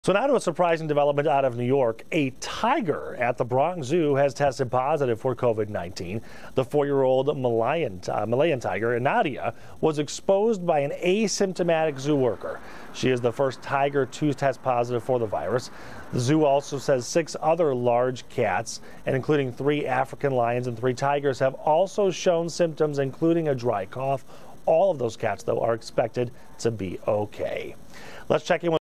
So now to a surprising development out of New York. A tiger at the Bronx Zoo has tested positive for COVID-19. The 4-year-old Malayan tiger, Nadia, was exposed by an asymptomatic zoo worker. She is the first tiger to test positive for the virus. The zoo also says 6 other large cats, and including 3 African lions and 3 tigers, have also shown symptoms, including a dry cough. All of those cats, though, are expected to be okay. Let's check in with